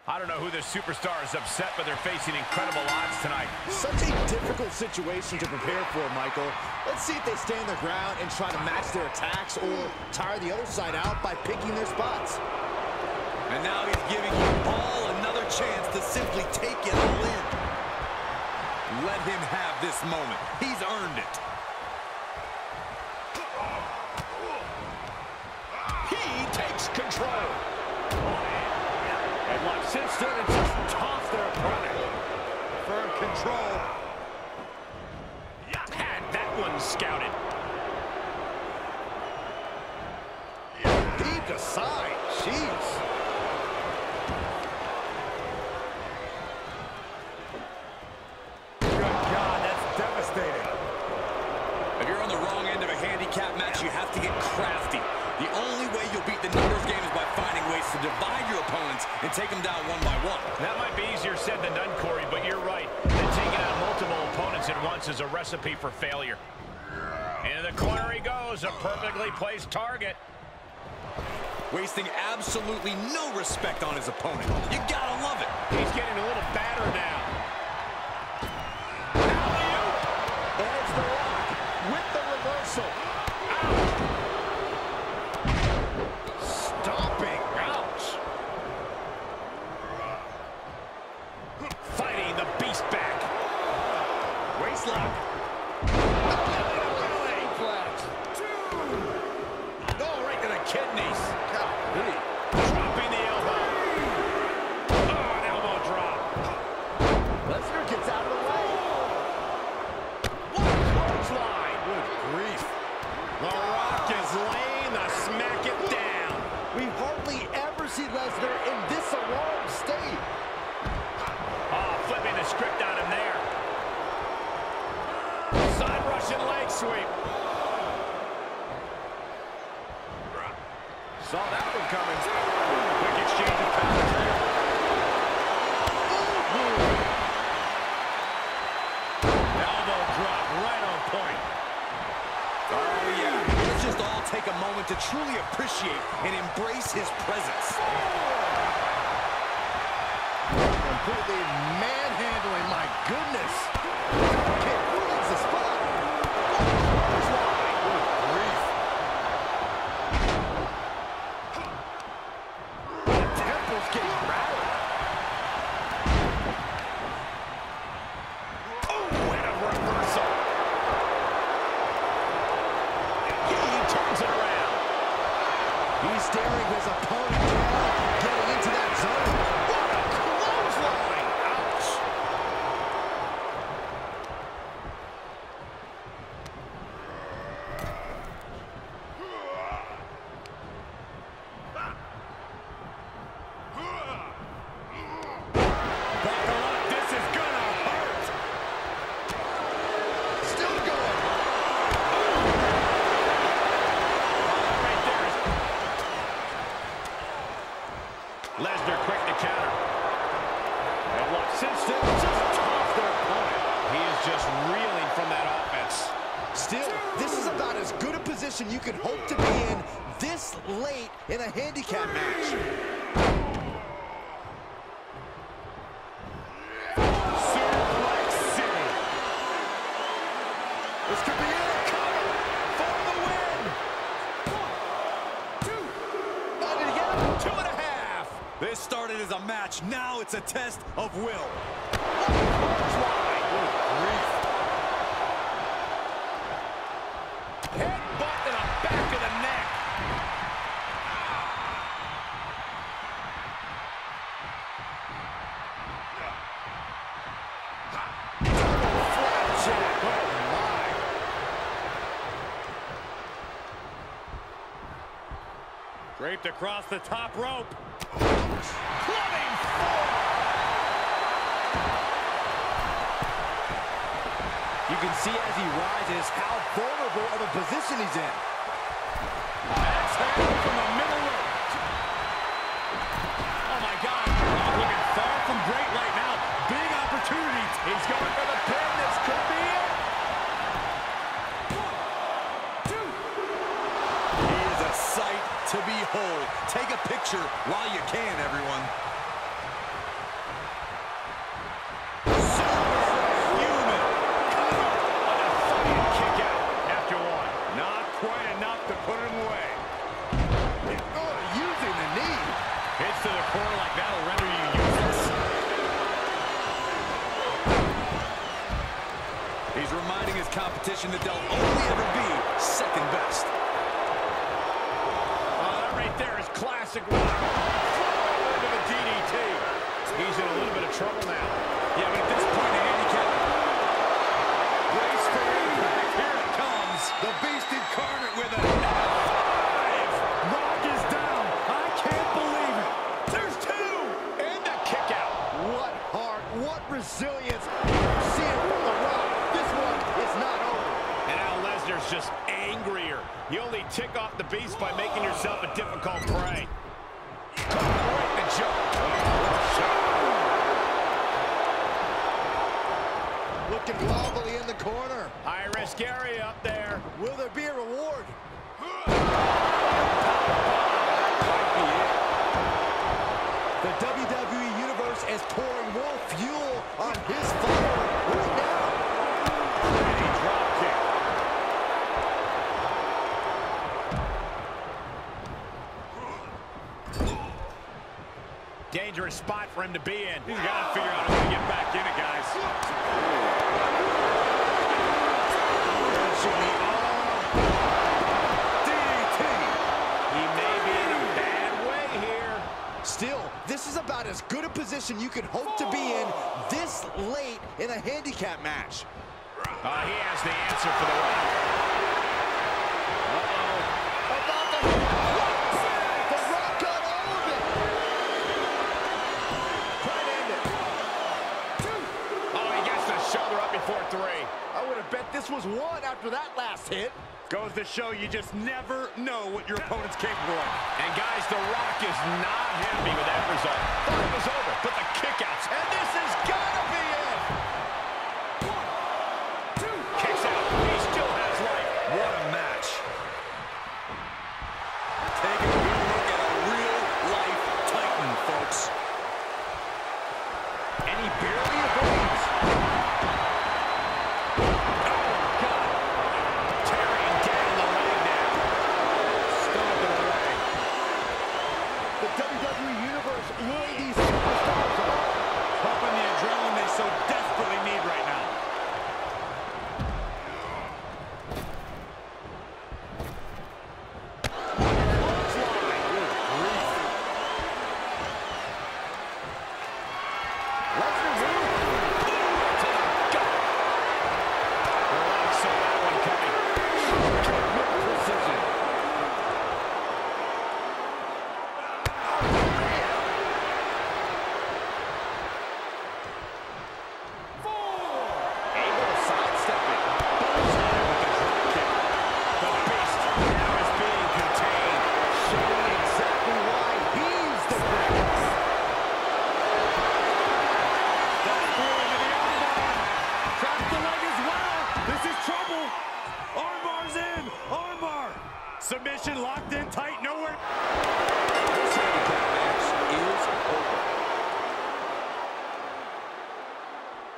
I don't know who this superstar is upset, but they're facing incredible odds tonight. Such a difficult situation to prepare for, Michael. Let's see if they stand their ground and try to match their attacks or tire the other side out by picking their spots. And now he's giving you all another chance to simply take it all in. Let him have this moment. He's earned it. He takes control. And watch Simpson and just toss their opponent. Firm control. Had that one scouted. Deep to side. Jeez. Good God, that's devastating. If you're on the wrong end of a handicap match, you have to get crafty. The only way you'll beat the numbers game is by finding ways to divide your opponents and take them down one by one. That might be easier said than done, Corey, but you're right. That taking out multiple opponents at once is a recipe for failure. Into the corner he goes, a perfectly placed target. Wasting absolutely no respect on his opponent. You gotta love it. He's getting a little battered now. And it's the Rock with the reversal. Stomping. Ouch. Fighting the beast back. Waistlock. Oh, right to the kidneys. Dropping the elbow. Oh, an elbow drop. Lesnar gets out of the way. What a clothesline. Good grief. The Rock is laying the smack it down. We hardly ever see Lesnar in this alarmed state. Oh, flipping the script on him there. Side Russian leg sweep. Saw that one coming. Quick exchange of powers there. Elbow drop right on point. Oh, yeah. Let's just all take a moment to truly appreciate and embrace his presence. Completely manhandling, my goodness. Kick leaves the spot. Good grief. The temple's getting rattled. Oh, and a reversal. He turns it around. He's staring his opponent down, getting into that zone. What a clothesline. Ouch. Buckle up. This is gonna hurt. Still going. Right there is Lesnar quick to counter. And watch Simpson just toss their opponent. He is just reeling from that offense. Still, this is about as good a position you can hope to be in this late in a handicap match. Suplex City. This could be it. Cover for the win. 1, 2. Did he get him? 2.5. This started as a match. Now it's a test of will. Clothesline. Good grief. Headbutt to the back of the neck. Flapjack. Oh, my. Draped across the top rope. Clubbing forward. You can see as he rises how vulnerable of a position he's in. Axe handle from the middle rope. Oh, my God. Rock looking far from great right now. Big opportunity. He's going for the pin. This could be it. 1, 2. He is a sight to behold. Take a picture while you can, everyone. reminding his competition that they'll only ever be second best. That right there is classic Rock. Into the DDT. He's in a little bit of trouble now. Yeah, but at this point, the handicap. Brace for impact. Here it comes. The Beast Incarnate with a F5. Rock is down. I can't believe it. There's two. And the kick out. What heart, what resilience. See it from The Rock. This one is not over. And now Lesnar's just angrier. You only tick off the Beast by making yourself a difficult prey. Right the jump. Looking wobbly in the corner. High-risk area up there. Will there be a reward? The WWE Universe is pouring more fuel on his fire right now. And a drop kick. Dangerous spot for him to be in. He's got to figure out how to get back in it, guys. DDT. He may be in a bad way here. Still, this is about as good a position you could hope to be in this late in a handicap match. He has the answer for the Rock. About to hit The Rock got all of it. Try to end it. Oh, he gets the shoulder up before three. I would have bet this was one after that last hit. Goes to show you just never know what your opponent's capable of. And guys, The Rock is not happy with that result. Thought it was over, but the kickouts, and this has got to be it. 1, 2, kicks out. He still has life. What a match. Taking a look at a real-life Titan, folks. And he barely evades. The WWE Universe luring these superstars on. Pumping the adrenaline they so desperately need right now. Lesnar moved. To the gut. The Rock saw that one coming. With precision. Able to sidestep it. Bullseye with the drop kick. The Beast now is being contained. Showing exactly why he's the greatest. That's through into the armbar. Traps the leg as well. This is trouble. Armbar's in. Armbar. Submission locked in tight. Nowhere. This handicap